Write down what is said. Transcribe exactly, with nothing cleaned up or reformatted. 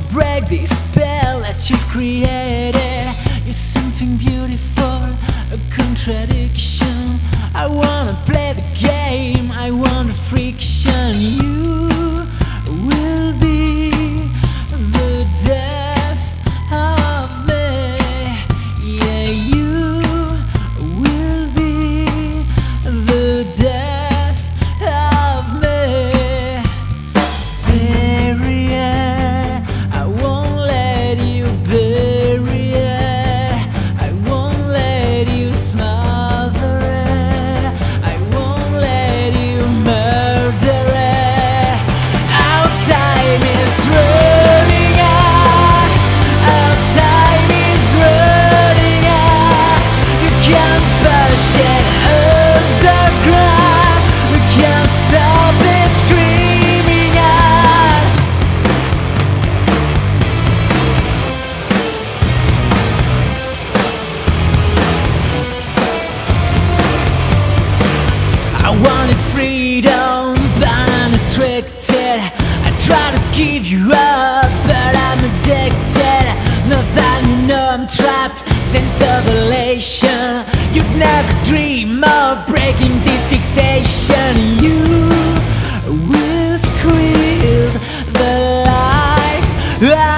break this spell that you've created. You're something beautiful, a contradiction. I wanna play the game, I want the friction. You will be the death of me. Yeah, you will be the death of me. Bury it, I won't let you bury it. I won't let you smother it. I won't let you murder it. Our time is running out. Our time is running out. You can't push it underground. We can't stop it screaming out. I wanted freedom, but I'm restricted. I try to give you up, but I'm addicted. Now that you know I'm trapped, sense of elation. You'd never dream of breaking this fixation. You will squeeze the life out